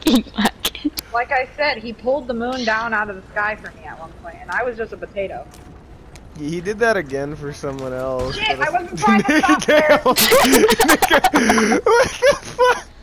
Like I said, he pulled the moon down out of the sky for me at one point, and I was just a potato. He did that again for someone else. Shit, I wasn't trying to stop there! What the fuck?